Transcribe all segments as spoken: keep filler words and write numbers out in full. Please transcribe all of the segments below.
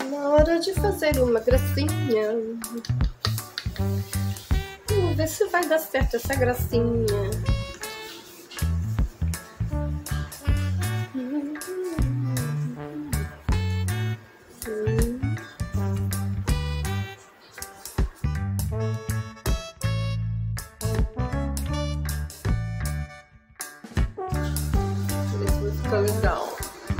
Na hora de fazer uma gracinha. Vamos ver se vai dar certo essa gracinha. Fica legal.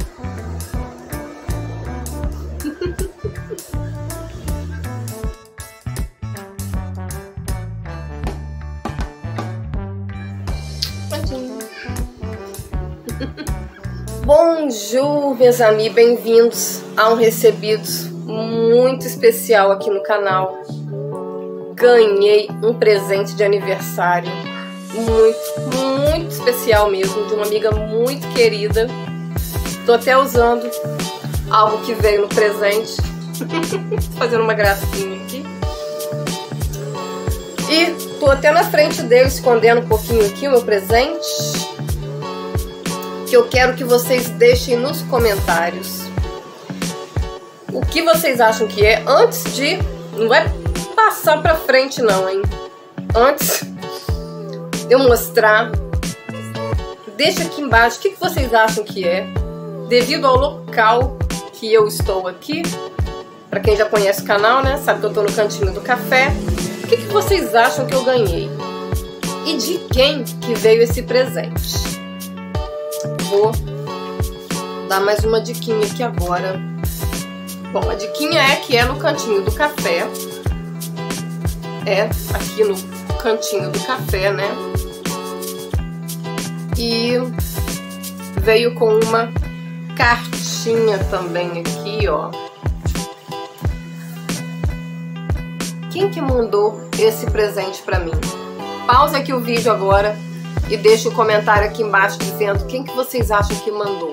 Bonjour, meus amigos, bem-vindos a um Recebidos muito especial aqui no canal. Ganhei um presente de aniversário muito, muito especial mesmo, de uma amiga muito querida. Tô até usando algo que veio no presente. Tô fazendo uma gracinha aqui. E tô até na frente dele, escondendo um pouquinho aqui o meu presente, que eu quero que vocês deixem nos comentários o que vocês acham que é, antes de... Não vai passar pra frente não, hein? Antes de eu mostrar, deixa aqui embaixo o que vocês acham que é, devido ao local que eu estou aqui. Pra quem já conhece o canal, né, sabe que eu tô no cantinho do café. O que, que vocês acham que eu ganhei? E de quem que veio esse presente? Vou dar mais uma diquinha aqui agora. Bom, a diquinha é que é no cantinho do café. É aqui no cantinho do café, né? E veio com uma cartinha também aqui, ó. Quem que mandou esse presente pra mim? Pausa aqui o vídeo agora e deixa o comentário aqui embaixo dizendo quem que vocês acham que mandou.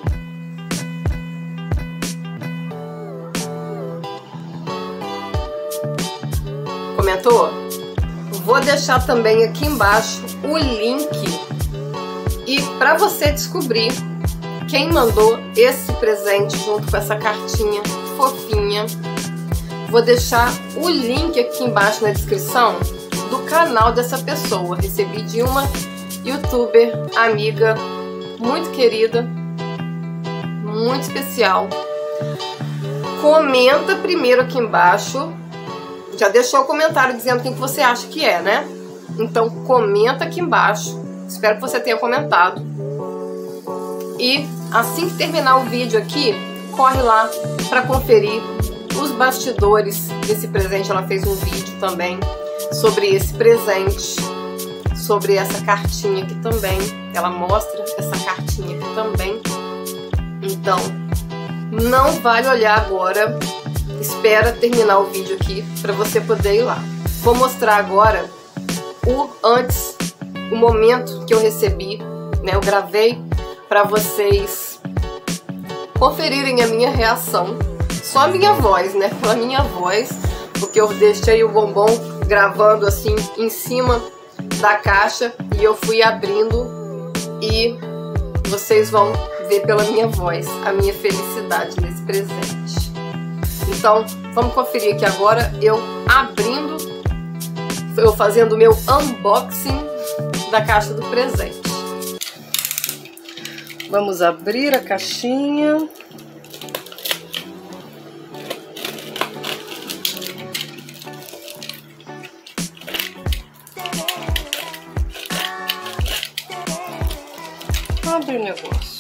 Comentou? Vou deixar também aqui embaixo o link. E para você descobrir quem mandou esse presente junto com essa cartinha fofinha, vou deixar o link aqui embaixo na descrição do canal dessa pessoa. Recebi de uma youtuber, amiga, muito querida, muito especial. Comenta primeiro aqui embaixo. Já deixou o comentário dizendo quem que você acha que é, né? Então comenta aqui embaixo. Espero que você tenha comentado. E assim que terminar o vídeo aqui, corre lá para conferir os bastidores desse presente. Ela fez um vídeo também sobre esse presente, sobre essa cartinha aqui também. Ela mostra essa cartinha aqui também. Então, não vale olhar agora. Espera terminar o vídeo aqui para você poder ir lá. Vou mostrar agora o antes, o momento que eu recebi, né? Eu gravei para vocês conferirem a minha reação. Só a minha voz, né? Pela minha voz, porque eu deixei o bombom gravando assim em cima da caixa e eu fui abrindo e vocês vão ver pela minha voz a minha felicidade nesse presente. Então, vamos conferir aqui agora eu abrindo, eu fazendo o meu unboxing da caixa do presente. Vamos abrir a caixinha. Abre o negócio.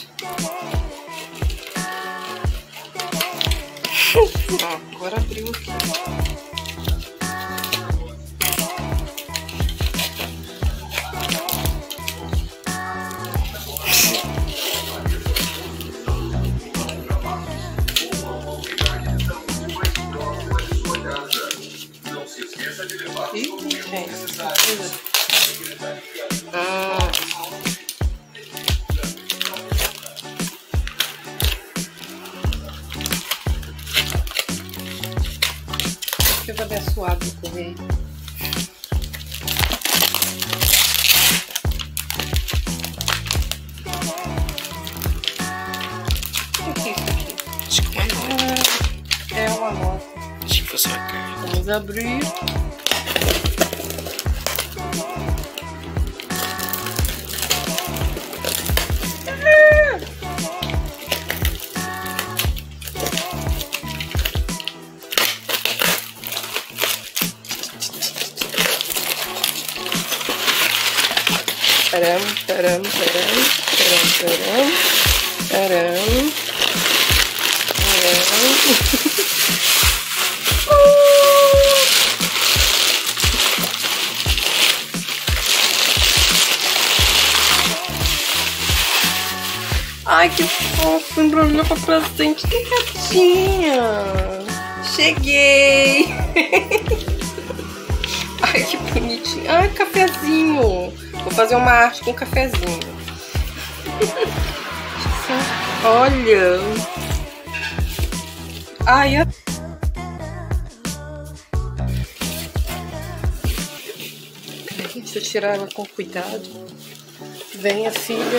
Ah, agora abriu aqui. Ih, gente. Ah. Eu vou abençoado no correio. O que é isso aqui? É uma nota. Achei que fosse uma carta. Vamos abrir. Taram, taram, taram, taram, taram, taram, taram. Ai, que fofo, embrulhou pra presente, que gatinha. Cheguei. Ai, que bonitinho. Ai, cafezinho. Vou fazer uma arte com cafezinho. Olha. Ai, a... Peraí, deixa eu tirar ela com cuidado. Venha, filha.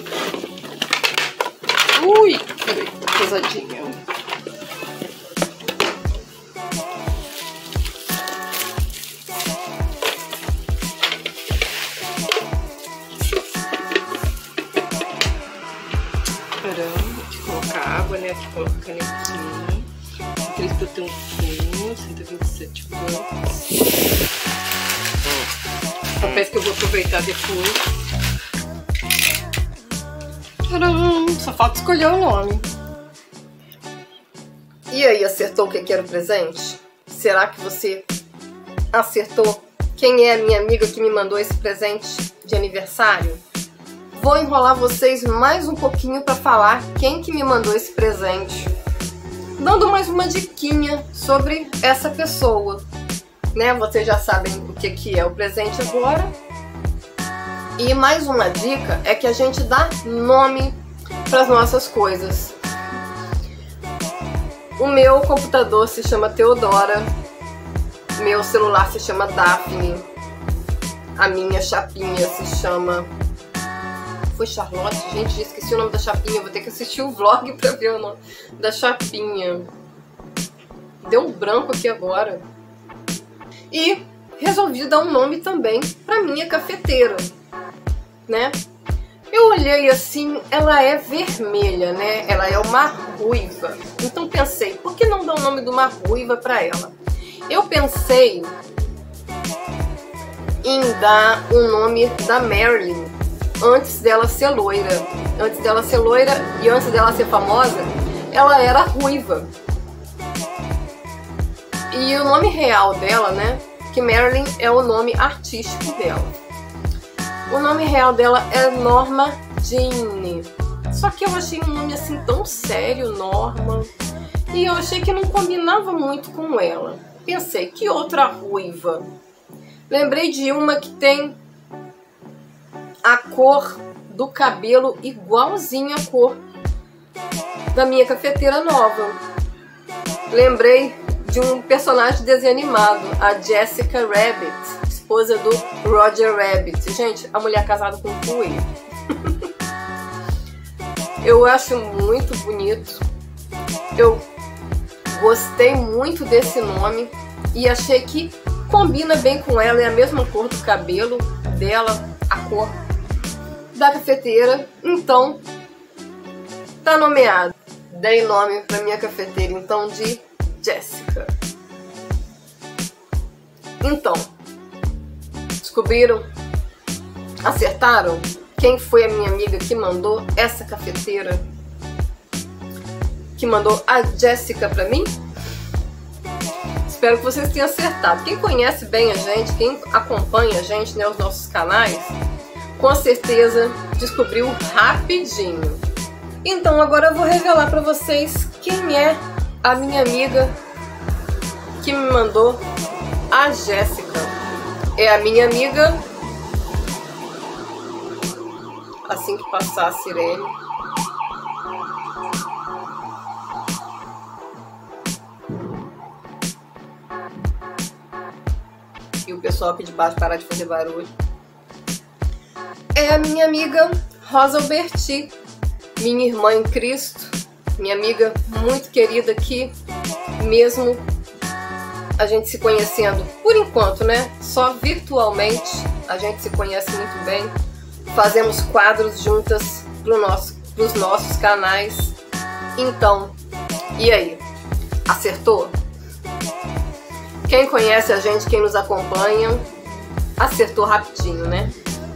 Ui, peraí, pesadinha. Vou colocar água, né? Aqui coloca canequinha. Aqueles que eu tenho um fundo, cento e vinte e sete blocos. Papéis que eu vou aproveitar depois. Tcharam! Só falta escolher o nome. E aí, acertou o que era o presente? Será que você acertou quem é a minha amiga que me mandou esse presente de aniversário? Vou enrolar vocês mais um pouquinho para falar quem que me mandou esse presente, dando mais uma diquinha sobre essa pessoa, né? Vocês já sabem o que que é o presente agora. E mais uma dica é que a gente dá nome para as nossas coisas. O meu computador se chama Teodora, meu celular se chama Daphne, a minha chapinha se chama... Foi Charlotte? Gente, já esqueci o nome da chapinha. Vou ter que assistir o vlog pra ver o nome da chapinha. Deu um branco aqui agora. E resolvi dar um nome também pra minha cafeteira, né? Eu olhei assim, ela é vermelha, né? Ela é uma ruiva. Então pensei, por que não dar o nome de uma ruiva pra ela? Eu pensei em dar o nome da Marilyn, antes dela ser loira. Antes dela ser loira e antes dela ser famosa, ela era ruiva. E o nome real dela, né? Que Marilyn é o nome artístico dela. O nome real dela é Norma Jean. Só que eu achei um nome assim tão sério, Norma. E eu achei que não combinava muito com ela. Pensei, que outra ruiva? Lembrei de uma que tem a cor do cabelo igualzinha à cor da minha cafeteira nova. Lembrei de um personagem de desenho animado, a Jessica Rabbit, esposa do Roger Rabbit. Gente, a mulher casada com um coelho. Eu acho muito bonito. Eu gostei muito desse nome e achei que combina bem com ela. É a mesma cor do cabelo dela, a cor da cafeteira, então tá nomeado. Dei nome pra minha cafeteira então de Jessica. Então, descobriram? Acertaram? Quem foi a minha amiga que mandou essa cafeteira? Que mandou a Jessica pra mim? Espero que vocês tenham acertado. Quem conhece bem a gente, quem acompanha a gente, né, os nossos canais, com certeza descobriu rapidinho. Então agora eu vou revelar para vocês quem é a minha amiga que me mandou a Jéssica. É a minha amiga, assim que passar a sirene. E o pessoal aqui de baixo parar de fazer barulho. É a minha amiga Rosa Alberti, minha irmã em Cristo, minha amiga muito querida que mesmo a gente se conhecendo por enquanto, né? Só virtualmente, a gente se conhece muito bem. Fazemos quadros juntas para nosso, os nossos canais. Então, e aí? Acertou? Quem conhece a gente, quem nos acompanha, acertou rapidinho, né?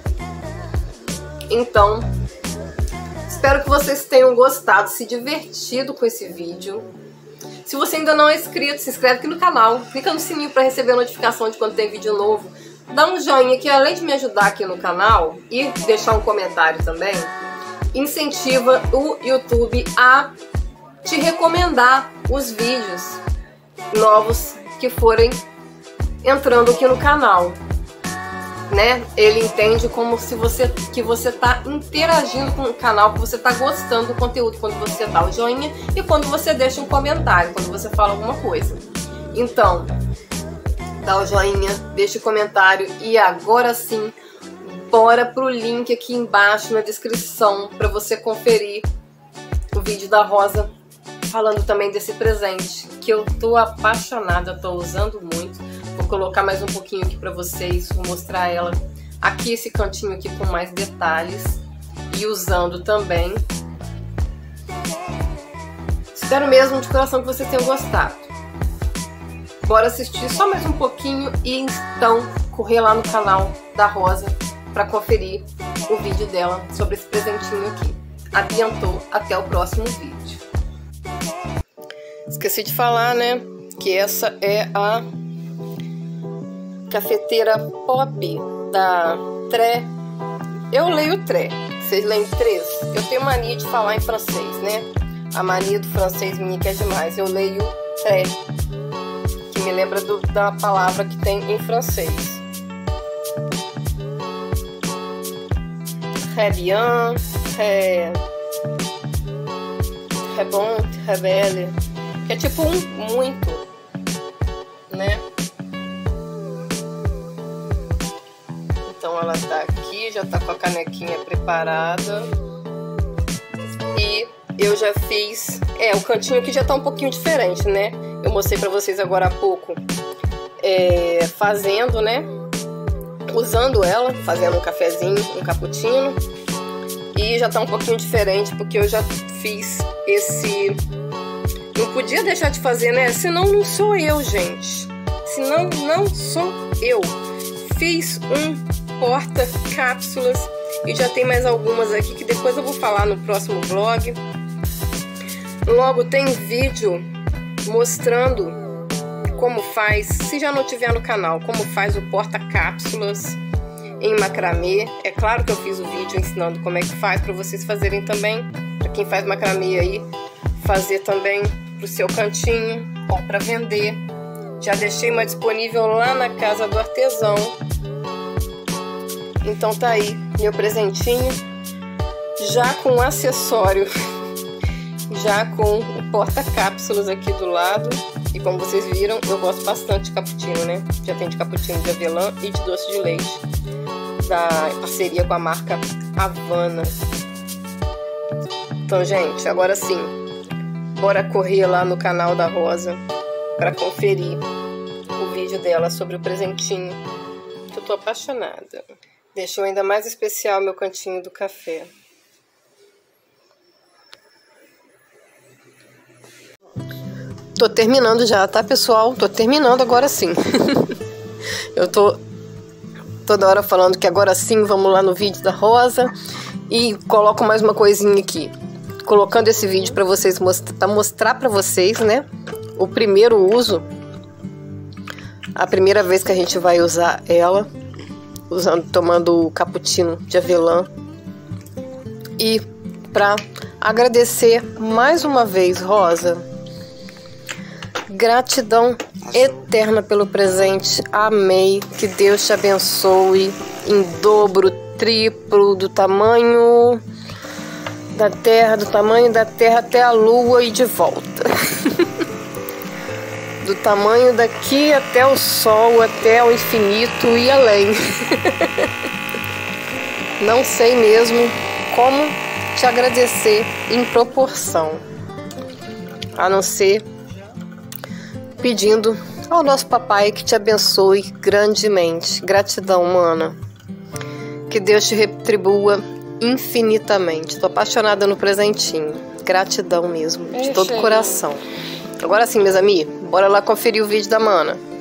Então, espero que vocês tenham gostado, se divertido com esse vídeo. Se você ainda não é inscrito, se inscreve aqui no canal, clica no sininho para receber a notificação de quando tem vídeo novo. Dá um joinha que, além de me ajudar aqui no canal e deixar um comentário também, incentiva o YouTube a te recomendar os vídeos novos que forem entrando aqui no canal, né? Ele entende como se você que você tá interagindo com o canal, que você tá gostando do conteúdo quando você dá o joinha e quando você deixa um comentário, quando você fala alguma coisa. Então, dá o joinha, deixa o comentário e agora sim, bora pro link aqui embaixo na descrição para você conferir o vídeo da Rosa falando também desse presente que eu tô apaixonada, tô usando muito. Vou colocar mais um pouquinho aqui para vocês, vou mostrar ela aqui, esse cantinho aqui com mais detalhes e usando também. Espero mesmo de coração que vocês tenham gostado. Bora assistir só mais um pouquinho e então correr lá no canal da Rosa para conferir o vídeo dela sobre esse presentinho aqui. Adiantou, até o próximo vídeo. Esqueci de falar, né, que essa é a cafeteira pop da Tré. Eu leio Tré, vocês leem Três? Eu tenho mania de falar em francês, né? A mania do francês me quer demais. Eu leio Tré, que me lembra do, da palavra que tem em francês. Très bien, très, très bon, très belle. Que é tipo um muito, né? Então ela tá aqui, já tá com a canequinha preparada. E eu já fiz... É, o cantinho aqui já tá um pouquinho diferente, né? Eu mostrei pra vocês agora há pouco é, fazendo, né? Usando ela, fazendo um cafezinho, um cappuccino. E já tá um pouquinho diferente porque eu já fiz esse... Não podia deixar de fazer, né? Senão não sou eu, gente. Senão não sou eu. Fiz um porta-cápsulas e já tem mais algumas aqui que depois eu vou falar no próximo vlog. Logo tem vídeo mostrando como faz, se já não tiver no canal, como faz o porta-cápsulas em macramê. É claro que eu fiz o vídeo ensinando como é que faz para vocês fazerem também. Para quem faz macramê aí, fazer também pro seu cantinho ou para vender. Já deixei uma disponível lá na Casa do Artesão. Então tá aí meu presentinho, já com um acessório, já com o porta-cápsulas aqui do lado. E como vocês viram, eu gosto bastante de cappuccino, né? Já tem de cappuccino de avelã e de doce de leite, da parceria com a marca Havana. Então, gente, agora sim, bora correr lá no canal da Rosa para conferir o vídeo dela sobre o presentinho, que eu tô apaixonada. Deixou ainda mais especial meu cantinho do café. Tô terminando já, tá, pessoal? Tô terminando agora sim. Eu tô toda hora falando que agora sim, vamos lá no vídeo da Rosa. E coloco mais uma coisinha aqui. Colocando esse vídeo para vocês, para mostrar para vocês, né? O primeiro uso. A primeira vez que a gente vai usar ela. Usando, tomando o cappuccino de avelã. E para agradecer mais uma vez, Rosa. Gratidão eterna pelo presente. Amei. Que Deus te abençoe em dobro, triplo, do tamanho da terra, do tamanho da terra até a lua e de volta. Do tamanho daqui até o sol, até o infinito e além. Não sei mesmo como te agradecer em proporção, a não ser pedindo ao nosso papai que te abençoe grandemente. Gratidão, mana. Que Deus te retribua infinitamente. Tô apaixonada no presentinho. Gratidão mesmo, de todo o coração. Agora sim, meus amigos, bora lá conferir o vídeo da mana.